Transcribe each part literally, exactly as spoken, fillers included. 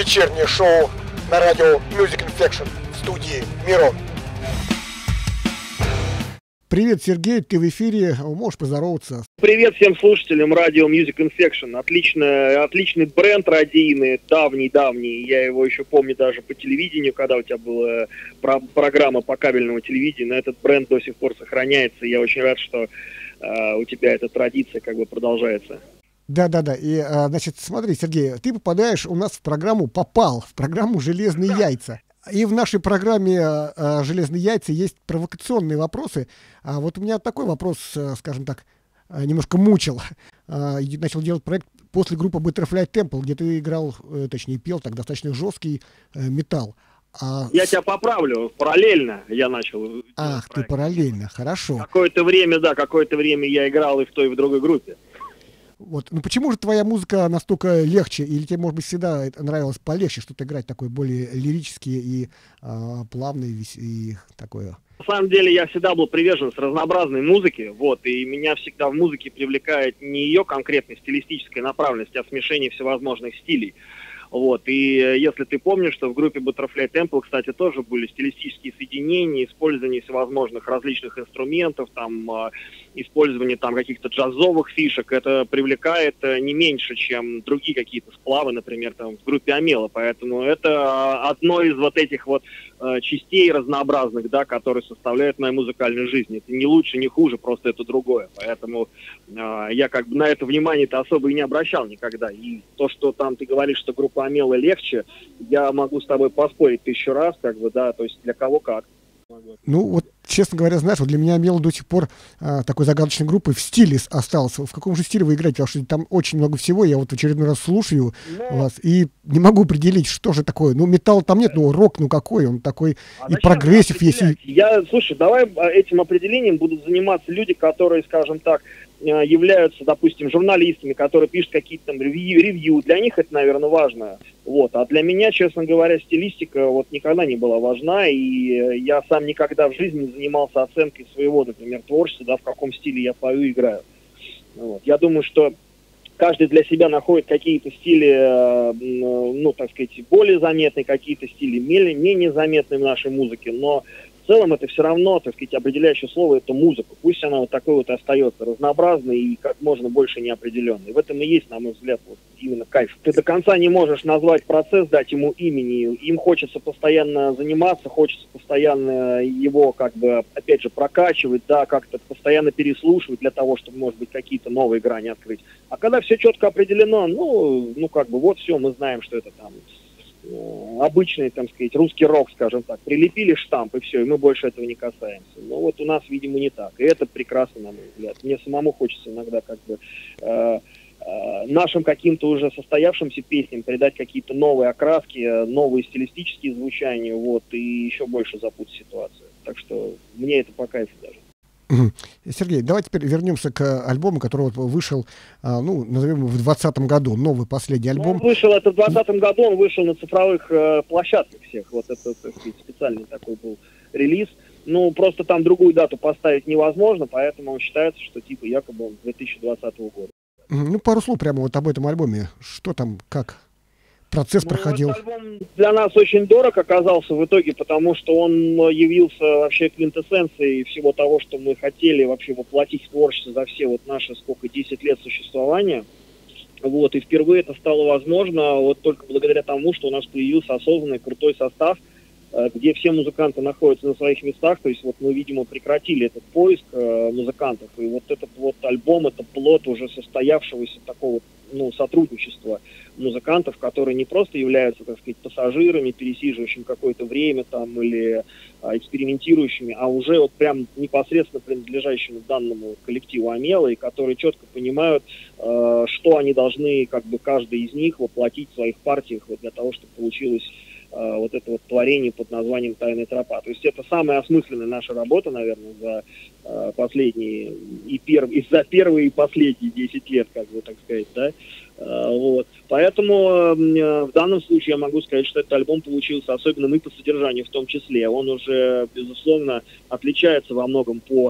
вечернее шоу на радио Music Infection в студии Мирон. Привет, Сергей, ты в эфире, можешь поздороваться? Привет всем слушателям радио Music Infection. Отличный, отличный бренд радийный, давний-давний. Я его еще помню даже по телевидению, когда у тебя была про- программа по кабельному телевидению. Но этот бренд до сих пор сохраняется. И я очень рад, что э, у тебя эта традиция как бы продолжается. Да-да-да, и, а, значит, смотри, Сергей, ты попадаешь у нас в программу, попал в программу «Железные яйца». И в нашей программе а, «Железные яйца» есть провокационные вопросы. А вот у меня такой вопрос, а, скажем так, а, немножко мучил. А, и начал делать проект после группы Butterfly Temple, где ты играл, э, точнее, пел так достаточно жесткий э, металл. А... Я тебя поправлю, параллельно я начал. Ах, проект. Ты параллельно, хорошо. Какое-то время, да, какое-то время я играл и в той, и в другой группе. Вот. Ну почему же твоя музыка настолько легче? Или тебе, может быть, всегда нравилось полегче что-то играть, такое более лирические и а, плавное, и такое? На самом деле я всегда был приверженец разнообразной музыки, вот, и меня всегда в музыке привлекает не ее конкретной стилистической направленность, а смешение всевозможных стилей. Вот, и если ты помнишь, что в группе Butterfly Temple, кстати, тоже были стилистические соединения, использование всевозможных различных инструментов, там, э, использование там каких-то джазовых фишек, это привлекает э, не меньше, чем другие какие-то сплавы, например, там, в группе Амела, поэтому это одно из вот этих вот э, частей разнообразных, да, которые составляют мою музыкальную жизнь. Это не лучше, не хуже, просто это другое, поэтому э, я как бы на это внимание-то особо и не обращал никогда, и то, что там ты говоришь, что группа Амела легче, я могу с тобой поспорить тысячу раз, как бы, да, то есть для кого как. Ну, вот, честно говоря, знаешь, вот для меня Амела до сих пор а, такой загадочной группой в стиле остался. В каком же стиле вы играете? Потому что там очень много всего. Я вот в очередной раз слушаю Но... вас и не могу определить, что же такое. Ну, металл там нет, ну, рок, ну, какой он такой. А и прогрессив есть. И... Я, слушай, давай этим определением будут заниматься люди, которые, скажем так, являются, допустим, журналистами, которые пишут какие-то там ревью, ревью. Для них это, наверное, важно. Вот. А для меня, честно говоря, стилистика вот никогда не была важна, и я сам никогда в жизни не занимался оценкой своего, например, творчества, да, в каком стиле я пою и играю. Вот. Я думаю, что каждый для себя находит какие-то стили, ну, так сказать, более заметные, какие-то стили менее заметные в нашей музыке, но в целом это все равно, так сказать, определяющее слово — это музыка. Пусть она вот такой вот остается разнообразной и как можно больше неопределенной. В этом и есть, на мой взгляд, вот именно кайф. Ты до конца не можешь назвать процесс, дать ему имени. Им хочется постоянно заниматься, хочется постоянно его, как бы, опять же, прокачивать, да, как-то постоянно переслушивать для того, чтобы, может быть, какие-то новые грани открыть. А когда все четко определено, ну, ну как бы, вот все, мы знаем, что это там обычный, там сказать, русский рок, скажем так, прилепили штамп, и все, и мы больше этого не касаемся. Но вот у нас, видимо, не так. И это прекрасно, на мой взгляд. Мне самому хочется иногда как бы э, э, нашим каким-то уже состоявшимся песням придать какие-то новые окраски, новые стилистические звучания, вот, и еще больше запутать ситуацию. Так что мне это по кайфу даже. Сергей, давай теперь вернемся к альбому, который вот вышел, ну, назовем его, в двадцатом году, новый последний альбом. Он вышел это в двадцатом году, он вышел на цифровых э, площадках всех, вот это, так сказать, специальный такой был релиз. Ну, просто там другую дату поставить невозможно, поэтому считается, что типа якобы он две тысячи двадцатого года. Ну, пару слов прямо вот об этом альбоме. Что там, как процесс ну, проходил? Этот альбом для нас очень дорог оказался в итоге, потому что он явился вообще квинтэссенцией всего того, что мы хотели вообще воплотить в творчество за все вот наши, сколько, десять лет существования. Вот, и впервые это стало возможно вот только благодаря тому, что у нас появился осознанный крутой состав, где все музыканты находятся на своих местах, то есть вот мы, видимо, прекратили этот поиск э, музыкантов, и вот этот вот альбом, это плод уже состоявшегося такого, ну, сотрудничества музыкантов, которые не просто являются, так сказать, пассажирами, пересиживающими какое-то время там или а, экспериментирующими, а уже вот прям непосредственно принадлежащими данному коллективу Амела, и которые четко понимают, э, что они должны, как бы, каждый из них воплотить в своих партиях вот для того, чтобы получилось вот это вот творение под названием «Тайная тропа». То есть это самая осмысленная наша работа, наверное, за э, последние и, пер, и за первые и последние десять лет, как бы так сказать, да. Э, вот. Поэтому э, в данном случае я могу сказать, что этот альбом получился особенным и по содержанию в том числе. Он уже, безусловно, отличается во многом по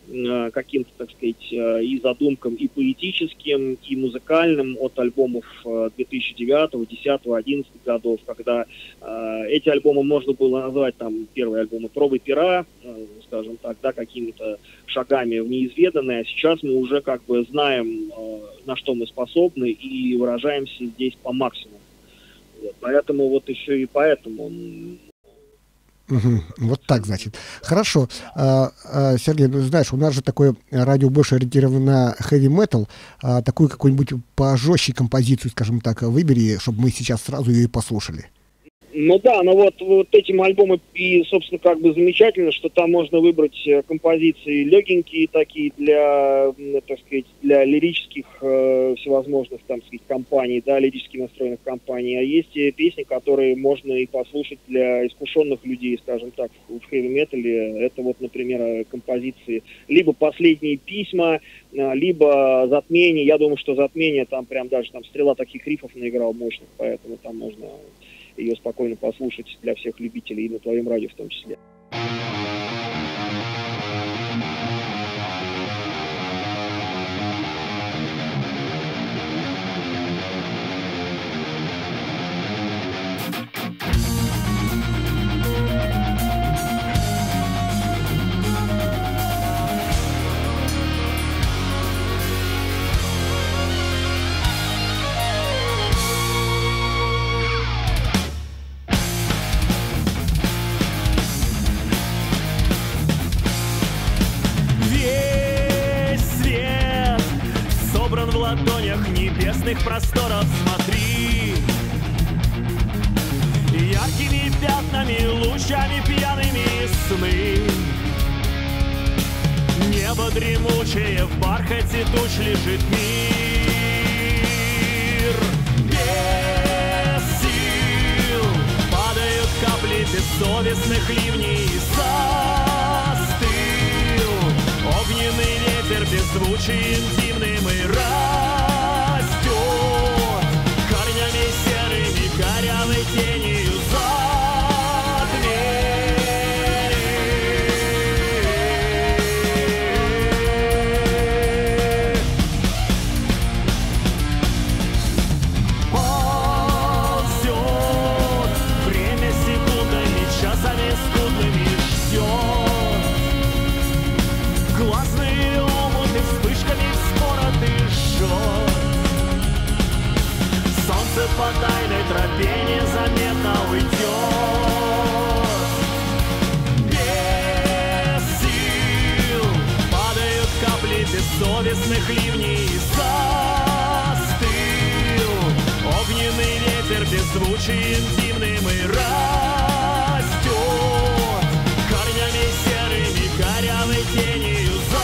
э, каким-то, так сказать, э, и задумкам, и поэтическим, и музыкальным от альбомов э, две тысячи девятого, две тысячи десятого, две тысячи одиннадцатого годов, когда э, эти альбомы можно было назвать, там, первые альбомы «Пробы пера», э, скажем так, да, какими-то шагами в неизведанное, а сейчас мы уже как бы знаем, э, на что мы способны, и выражаемся здесь по максимуму. Вот, поэтому вот еще и поэтому... Угу. Вот так, значит. Хорошо. А, а, Сергей, ну знаешь, у нас же такое радио больше ориентировано на хэви-метал. А, такую какую-нибудь пожестче композицию, скажем так, выбери, чтобы мы сейчас сразу ее и послушали. Ну да, но вот, вот этим альбомом и, собственно, как бы замечательно, что там можно выбрать композиции легенькие такие для, так сказать, для лирических э, всевозможных, там, сказать, компаний, да, лирически настроенных компаний, а есть и песни, которые можно и послушать для искушенных людей, скажем так, в хэви-метале. Это вот, например, композиции либо «Последние письма», либо «Затмение». Я думаю, что «Затмение» там прям даже там Стрела таких рифов наиграл мощных, поэтому там можно ее спокойно послушать для всех любителей, и на твоем радио в том числе. Небесных просторов смотри, яркими пятнами, лучами пьяными сны. Небо дремучее, в бархате туч лежит мир. Без сил падают капли бессовестных ливней. Застыл огненный ветер, беззвучий, интимным и растет корнями серыми, корявой тенью за ползет время секундами, часами скудными ждет. Глазные омуты вспышками вспороты жжет. Солнце по тайной тропе незаметно уйдет. Без сил падают капли бессовестных ливней. Застыл огненный ветер, беззвучий, интимным и растет корнями серыми, корявой тенью за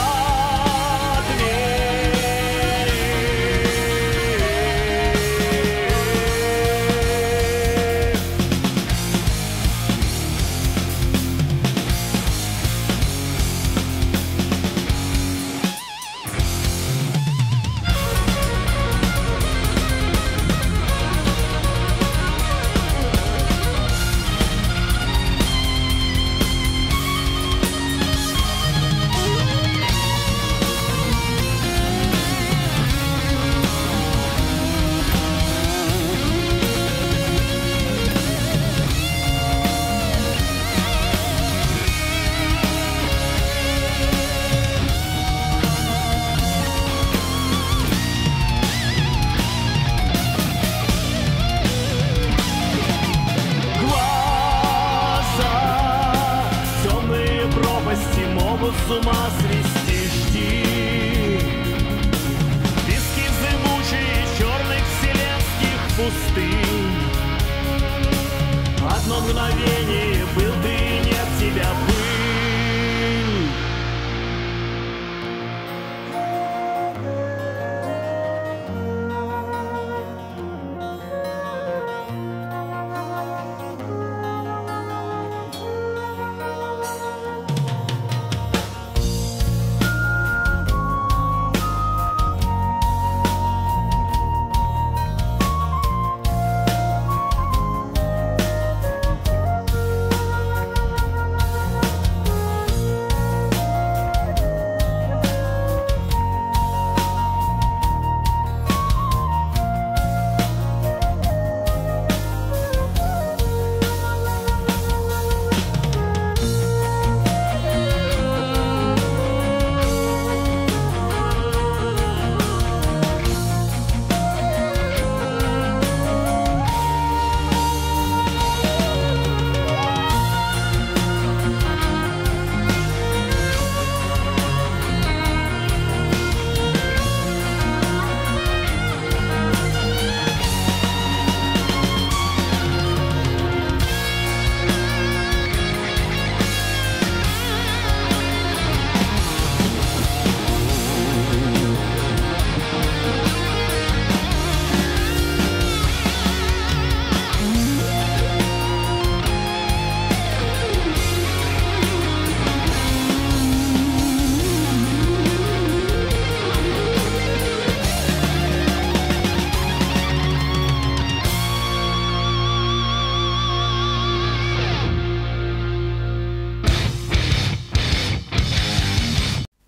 с ума свести, жди. Пески зыбучие черных вселенских пустынь. Одно мгновение был ты, и нет тебя, пыль.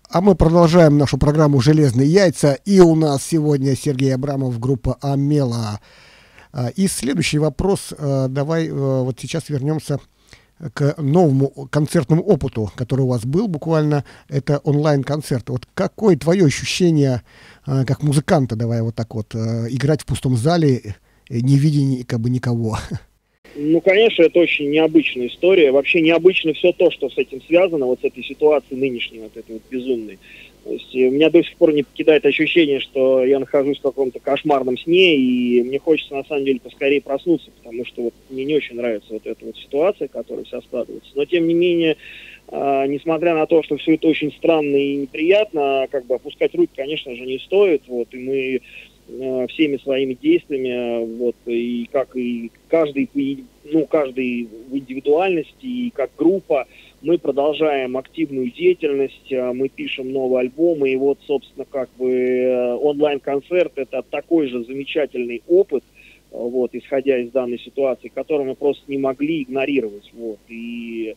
А мы продолжаем нашу программу «Железные яйца». И у нас сегодня Сергей Абрамов, группа «Амела». И следующий вопрос. Давай вот сейчас вернемся к новому концертному опыту, который у вас был буквально. Это онлайн-концерт. Вот какое твое ощущение как музыканта, давай вот так вот, играть в пустом зале, не видя как бы никого? Ну, конечно, это очень необычная история. Вообще необычно все то, что с этим связано, вот с этой ситуацией нынешней, вот этой вот безумной. То есть у меня до сих пор не покидает ощущение, что я нахожусь в каком-то кошмарном сне, и мне хочется, на самом деле, поскорее проснуться, потому что вот мне не очень нравится вот эта вот ситуация, которая вся складывается. Но, тем не менее, э, несмотря на то, что все это очень странно и неприятно, как бы опускать руки, конечно же, не стоит, вот, и мы всеми своими действиями, вот, и как и каждый, ну, каждый в индивидуальности, и как группа, мы продолжаем активную деятельность, мы пишем новые альбомы, и вот, собственно, как бы онлайн-концерт — это такой же замечательный опыт, вот, исходя из данной ситуации, который мы просто не могли игнорировать, вот, и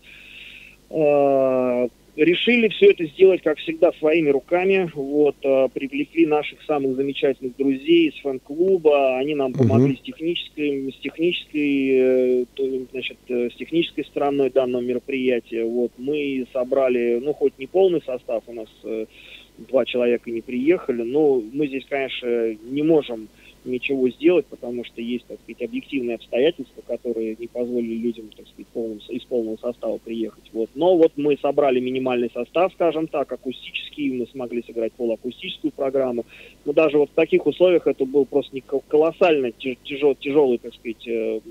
э, решили все это сделать, как всегда, своими руками. Вот, э, привлекли наших самых замечательных друзей из фэн-клуба. Они нам помогли uh-huh. с технической, с технической, э, значит, э, с технической стороной данного мероприятия. Вот, мы собрали, ну, хоть не полный состав, у нас э, два человека не приехали, но мы здесь, конечно, не можем ничего сделать, потому что есть, так сказать, объективные обстоятельства, которые не позволили людям, так сказать, полным, из полного состава приехать. Вот. Но вот мы собрали минимальный состав, скажем так, акустический, мы смогли сыграть полуакустическую программу. Но даже вот в таких условиях это был просто колоссально тяжел, тяжелый, так сказать,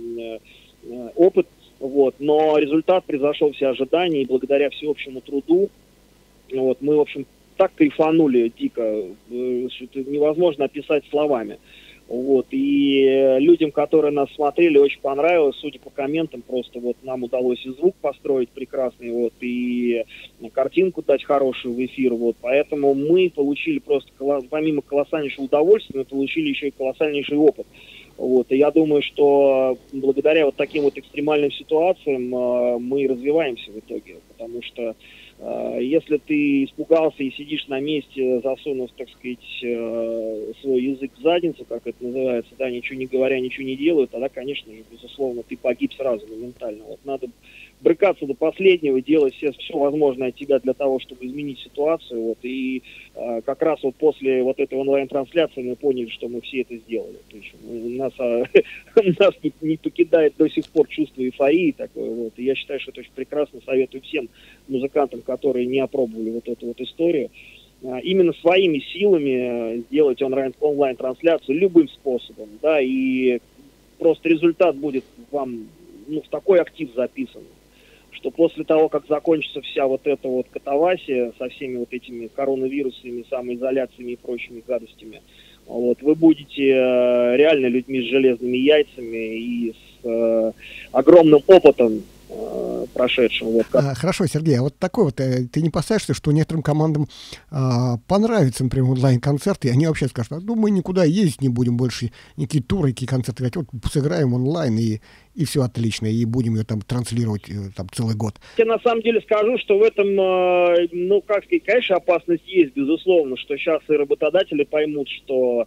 опыт. Вот. Но результат превзошел все ожидания, и благодаря всеобщему труду вот, мы, в общем, так кайфанули дико, что это невозможно описать словами. Вот, и людям, которые нас смотрели, очень понравилось, судя по комментам, просто вот нам удалось и звук построить прекрасный, вот, и картинку дать хорошую в эфир, вот, поэтому мы получили просто, помимо колоссальнейшего удовольствия, мы получили еще и колоссальнейший опыт. Вот, и я думаю, что благодаря вот таким вот экстремальным ситуациям мы развиваемся в итоге, потому что если ты испугался и сидишь на месте, засунув, так сказать, свой язык в задницу, как это называется, да, ничего не говоря, ничего не делая, тогда, конечно же, безусловно, ты погиб сразу моментально. Вот надо брыкаться до последнего, делать все, все возможное от тебя для того, чтобы изменить ситуацию. Вот, и э, как раз вот после вот этой онлайн-трансляции мы поняли, что мы все это сделали. То есть, нас а, нас не, не покидает до сих пор чувство эйфории такое. Вот, и я считаю, что это очень прекрасно. Советую всем музыкантам, которые не опробовали вот эту вот историю, э, именно своими силами сделать онлайн, онлайн-трансляцию любым способом. Да, и просто результат будет вам, ну, в такой актив записан, что после того, как закончится вся вот эта вот катавасия со всеми вот этими коронавирусами, самоизоляциями и прочими гадостями, вот, вы будете э, реально людьми с железными яйцами и с э, огромным опытом э, прошедшим. Вот, как... а, хорошо, Сергей, а вот такой вот, э, ты не опасаешься, что некоторым командам э, понравится, например, онлайн-концерты, и они вообще скажут, а, ну, мы никуда ездить не будем больше, никакие туры, никакие концерты, вот сыграем онлайн, и и все отлично, и будем ее там транслировать там целый год. Я на самом деле скажу, что в этом, ну, как сказать, конечно, опасность есть, безусловно, что сейчас и работодатели поймут, что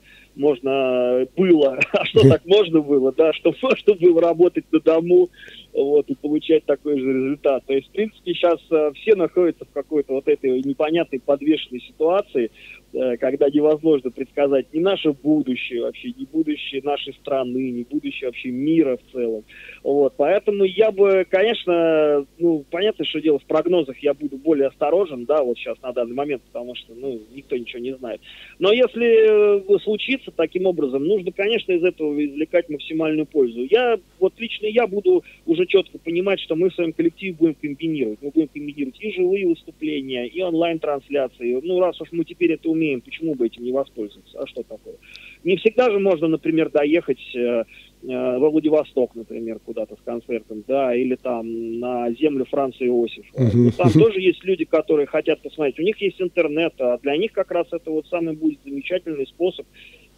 можно было, а что так можно было, да, что можно было работать на дому, вот, и получать такой же результат. То есть, в принципе, сейчас все находятся в какой-то вот этой непонятной подвешенной ситуации, когда невозможно предсказать ни наше будущее вообще, ни будущее нашей страны, ни будущее вообще мира в целом. Вот, поэтому я бы, конечно, ну, понятно, что дело в прогнозах, я буду более осторожен, да, вот сейчас на данный момент, потому что, ну, никто ничего не знает. Но если случится таким образом, нужно, конечно, из этого извлекать максимальную пользу. Я, вот лично я буду уже четко понимать, что мы в своем коллективе будем комбинировать. Мы будем комбинировать и живые выступления, и онлайн-трансляции. Ну, раз уж мы теперь это умеем, почему бы этим не воспользоваться? А что такое? Не всегда же можно, например, доехать э, э, во Владивосток, например, куда-то с концертом, да, или там на землю Франца Иосифа. Uh-huh. Там тоже есть люди, которые хотят посмотреть. У них есть интернет, а для них как раз это вот самый будет замечательный способ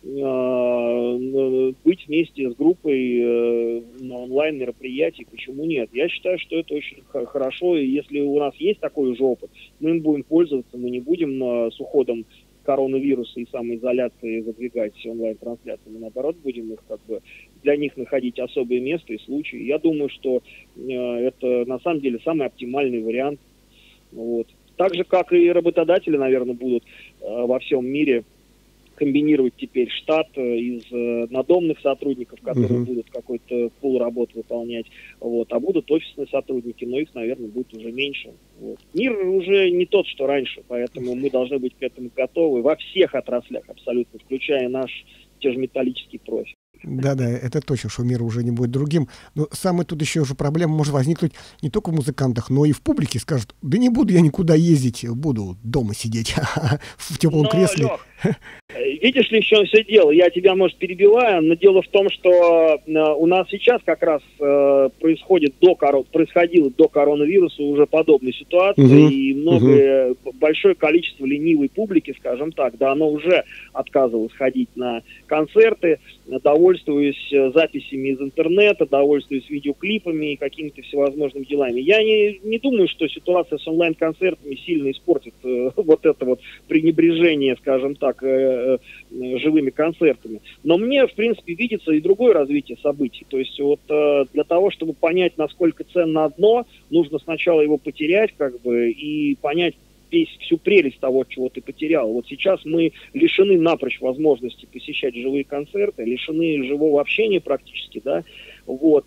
э, быть вместе с группой э, на онлайн-мероприятии, почему нет? Я считаю, что это очень х- хорошо, и если у нас есть такой уже опыт, мы им будем пользоваться, мы не будем э, с уходом коронавируса и самоизоляции задвигать онлайн-трансляции, мы наоборот будем их как бы для них находить особое место и случаи. Я думаю, что э, это на самом деле самый оптимальный вариант. Вот. Так же, как и работодатели, наверное, будут э, во всем мире комбинировать теперь штат из э, надомных сотрудников, которые uh-huh. будут какой-то пул работы выполнять, вот, а будут офисные сотрудники, но их, наверное, будет уже меньше. Вот. Мир уже не тот, что раньше, поэтому мы должны быть к этому готовы во всех отраслях абсолютно, включая наш те же металлический профиль. Да-да, это точно, что мир уже не будет другим. Но самая тут еще уже проблема может возникнуть не только в музыкантах, но и в публике. Скажут, да не буду я никуда ездить, буду дома сидеть в теплом но, кресле. Лех, видишь ли, еще все дело? Я тебя, может, перебиваю, но дело в том, что у нас сейчас как раз происходит до, происходило до коронавируса уже подобная ситуация, угу, и многое, угу. большое количество ленивой публики, скажем так, да, оно уже отказывалось ходить на концерты, довольствуясь записями из интернета, довольствуясь видеоклипами и какими-то всевозможными делами. Я не, не думаю, что ситуация с онлайн-концертами сильно испортит э, вот это вот пренебрежение, скажем так, э, э, живыми концертами. Но мне, в принципе, видится и другое развитие событий. То есть вот э, для того, чтобы понять, насколько ценно одно, нужно сначала его потерять, как бы, и понять всю прелесть того, чего ты потерял. Вот сейчас мы лишены напрочь возможности посещать живые концерты, лишены живого общения практически, да, вот,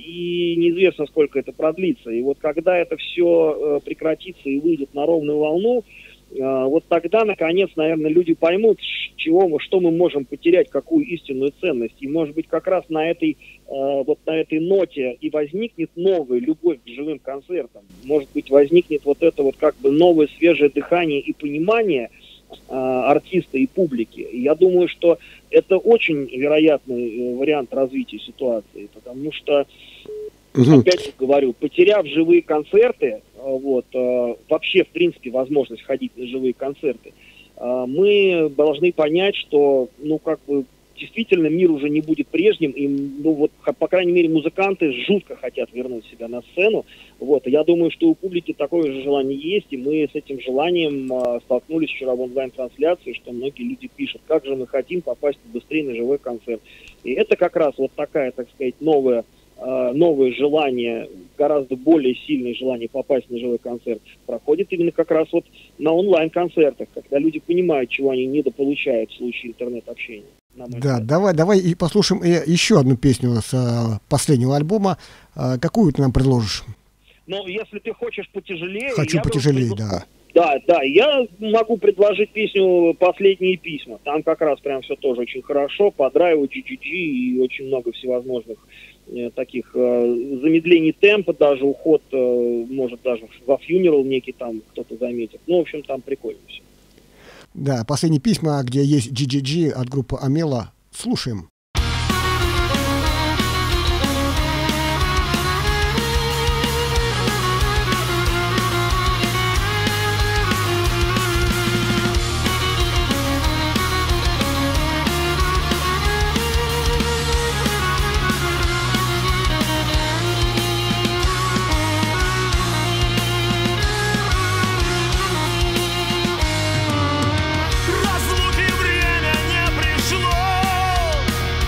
и неизвестно, сколько это продлится. И вот когда это все прекратится и выйдет на ровную волну, вот тогда, наконец, наверное, люди поймут, чего мы, что мы можем потерять, какую истинную ценность. И, может быть, как раз на этой, вот на этой ноте и возникнет новая любовь к живым концертам. Может быть, возникнет вот это вот как бы новое свежее дыхание и понимание артиста и публики. И я думаю, что это очень вероятный вариант развития ситуации, потому что, угу. опять же говорю, потеряв живые концерты, вот, вообще, в принципе, возможность ходить на живые концерты, мы должны понять, что, ну, как бы, действительно мир уже не будет прежним, и, ну, вот, по крайней мере, музыканты жутко хотят вернуть себя на сцену, вот, я думаю, что у публики такое же желание есть, и мы с этим желанием а, столкнулись вчера в онлайн-трансляции, что многие люди пишут, как же мы хотим попасть быстрее на живой концерт, и это как раз вот такая, так сказать, новая новое желание, гораздо более сильное желание попасть на живой концерт проходит именно как раз вот на онлайн-концертах, когда люди понимают, чего они недополучают в случае интернет-общения. Да, взгляд. давай, давай и послушаем еще одну песню с а, последнего альбома. А, какую ты нам предложишь? Ну, если ты хочешь потяжелее... Хочу потяжелее, да. Да, да, я могу предложить песню «Последние письма». Там как раз прям все тоже очень хорошо, по драйву, джи джи джи и очень много всевозможных э, таких э, замедлений темпа, даже уход, э, может, даже во фьюнерал некий там кто-то заметит. Ну, в общем, там прикольно все. Да, «Последние письма», где есть джи джи джи от группы Амела. Слушаем. Разлуки время не пришло.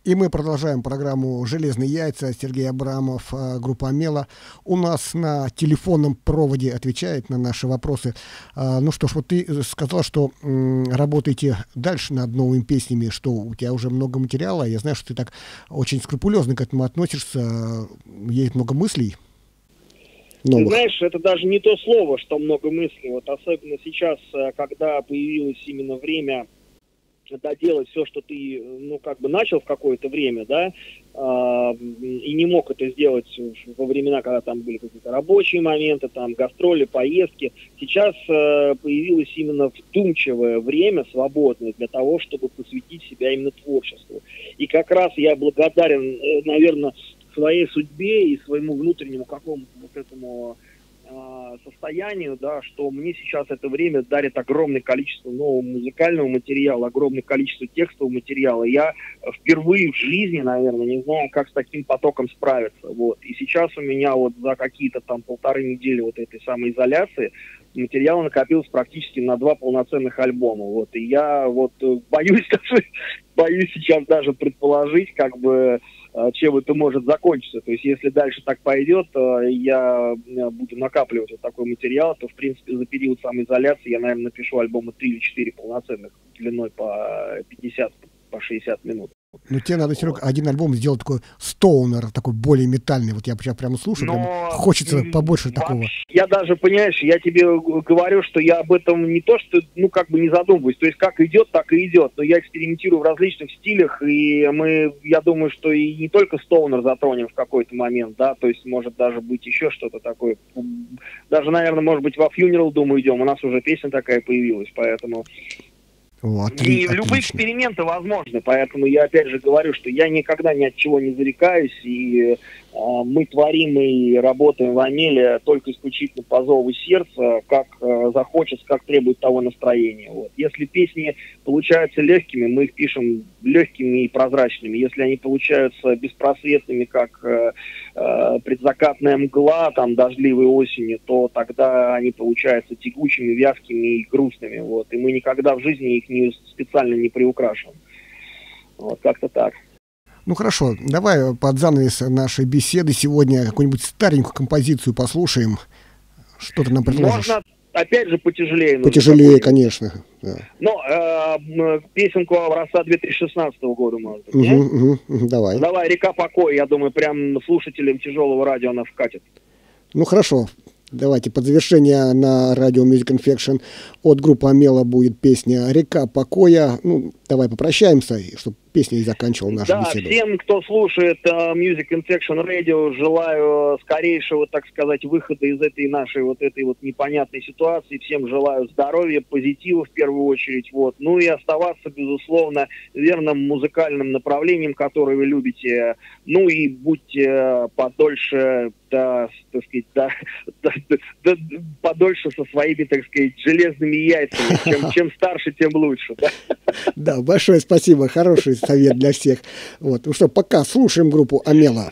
И мы продолжаем программу «Железные яйца». Сергей Абрамов, э, группа «Амела». У нас на телефонном проводе отвечает на наши вопросы. Э, ну что ж, вот ты сказал, что м, работаете дальше над новыми песнями, что у тебя уже много материала. Я знаю, что ты так очень скрупулезно к этому относишься. Есть много мыслей новых. Ты знаешь, это даже не то слово, что много мыслей. Вот особенно сейчас, когда появилось именно время доделать все, что ты, ну, как бы начал в какое-то время, да, э, и не мог это сделать во времена, когда там были какие-то рабочие моменты, там, гастроли, поездки. Сейчас э, появилось именно вдумчивое время, свободное, для того, чтобы посвятить себя именно творчеству. И как раз я благодарен, э, наверное, своей судьбе и своему внутреннему какому-то вот этому состоянию, да, что мне сейчас это время дарит огромное количество нового музыкального материала, огромное количество текстового материала. Я впервые в жизни, наверное, не знаю, как с таким потоком справиться. Вот. И сейчас у меня вот за какие-то там полторы недели вот этой самой изоляции материала накопилось практически на два полноценных альбома. Вот. И я вот боюсь даже, боюсь сейчас даже предположить, как бы, чем это может закончиться. То есть, если дальше так пойдет, я буду накапливать вот такой материал, то, в принципе, за период самоизоляции я, наверное, напишу альбома три или четыре полноценных, длиной по пятьдесят, по шестьдесят минут. Ну, тебе надо, Серег, один альбом сделать такой стоунер, такой более метальный. Вот я сейчас прямо слушаю, Но... прямо хочется побольше вообще, такого. Я даже, понимаешь, я тебе говорю, что я об этом не то, что, ну, как бы не задумываюсь. То есть, как идет, так и идет. Но я экспериментирую в различных стилях, и мы, я думаю, что и не только стоунер затронем в какой-то момент, да, то есть, может даже быть еще что-то такое. Даже, наверное, может быть, во Funeral, думаю, идем. У нас уже песня такая появилась, поэтому... О, и отли- любые отлично. эксперименты возможны, поэтому я опять же говорю, что я никогда ни от чего не зарекаюсь, и э, мы творим и работаем в Амеле только исключительно по зову сердца, как э, захочется, как требует того настроения. Вот. Если песни получаются легкими, мы их пишем легкими и прозрачными. Если они получаются беспросветными, как э, э, предзакатная мгла, там, дождливой осенью, то тогда они получаются тягучими, вязкими и грустными. Вот. И мы никогда в жизни их не, специально не приукрашиваем. Вот, как-то так. Ну хорошо, давай под занавес нашей беседы сегодня какую-нибудь старенькую композицию послушаем. Что ты нам предложишь? Можно, опять же, потяжелее. Потяжелее, конечно. Да. Ну, э, песенку образца две тысячи шестнадцатого года, может быть, Угу, угу, угу, давай. Давай, «Река покоя», я думаю, прям слушателям тяжелого радио она вкатит. Ну хорошо, давайте под завершение на радио Music Infection от группы Амела будет песня «Река покоя». Ну, давай попрощаемся, чтобы песня и заканчивала нашу да, беседу. Всем, кто слушает uh, Music Infection Radio, желаю скорейшего, так сказать, выхода из этой нашей вот этой вот непонятной ситуации. Всем желаю здоровья, позитива в первую очередь. Вот. Ну и оставаться, безусловно, верным музыкальным направлением, которое вы любите. Ну и будьте uh, подольше, да, так сказать, да, да, да, да, подольше со своими, так сказать, железными яйцами. Чем, чем старше, тем лучше. Да? Да, большое спасибо, хороший совет для всех. Вот. Ну что, пока слушаем группу Амела.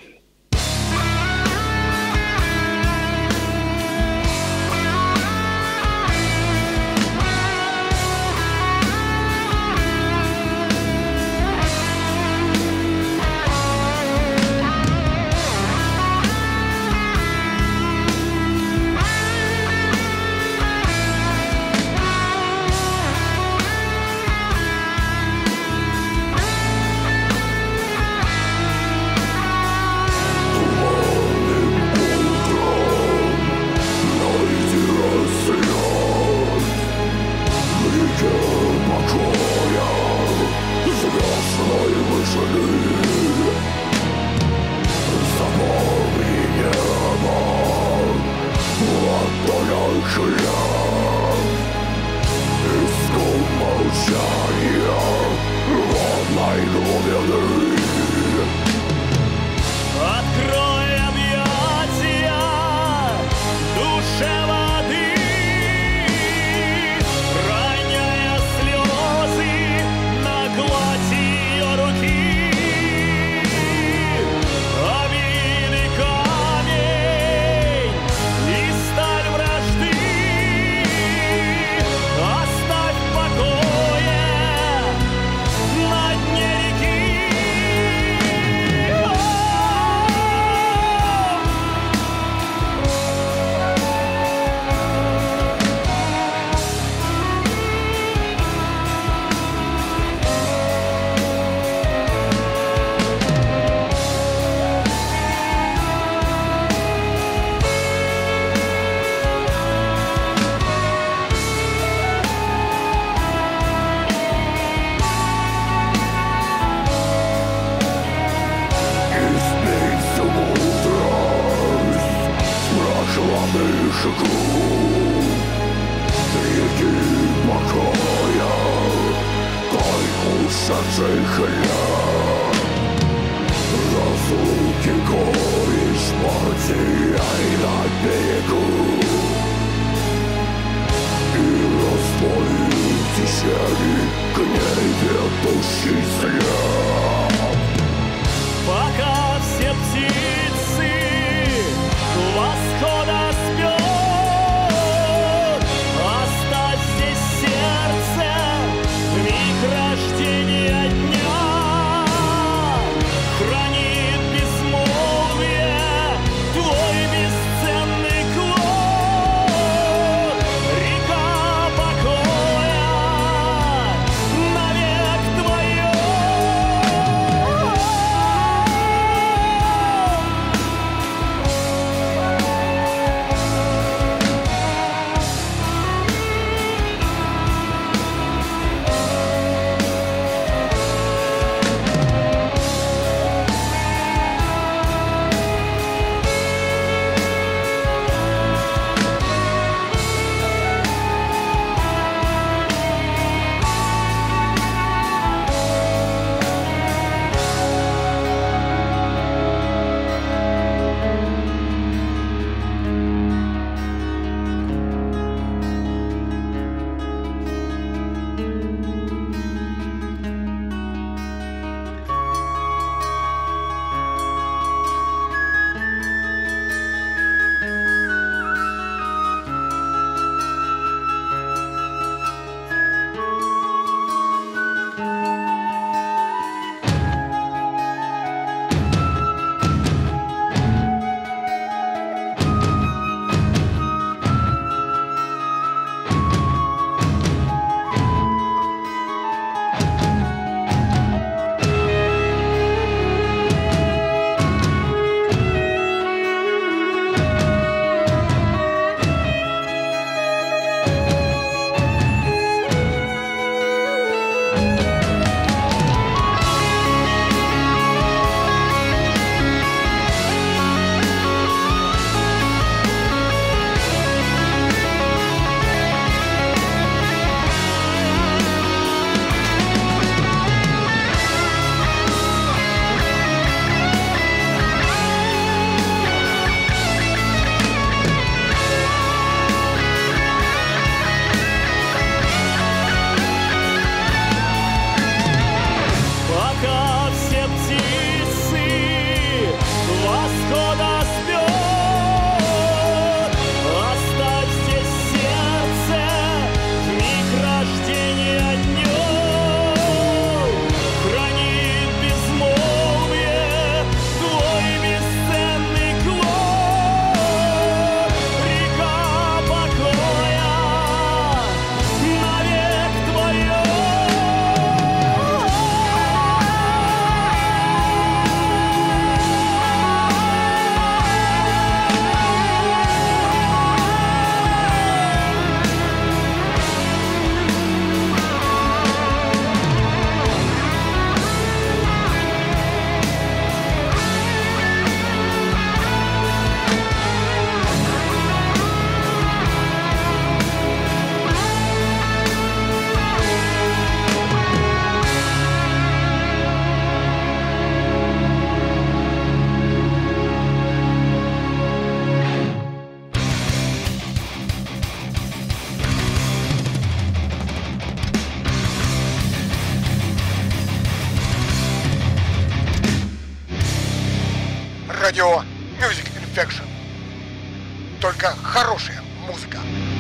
шагу, среди покоя, тайку сердца хля. Разлуки, горе, смерти, ай на берегу. И распалил тишине гневе души след. Пока все птицы восхода спят, оставь здесь сердце в миг рождения дня. Хранит безмолвие твой бесценный клад. Река покоя навек твоя. Радио Music Infection. Только хорошая музыка.